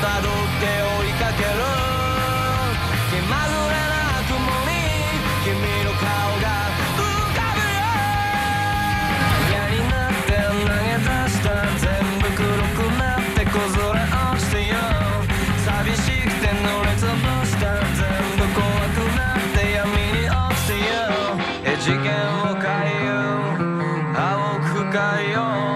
って追いかける気まぐれな雲に君の顔が浮かぶよ。嫌になって投げ出した全部黒くなって崩れ落ちてよ。寂しくて乗りつぶした全部怖くなって闇に落ちてよ。次元を変えよう青く深いよ。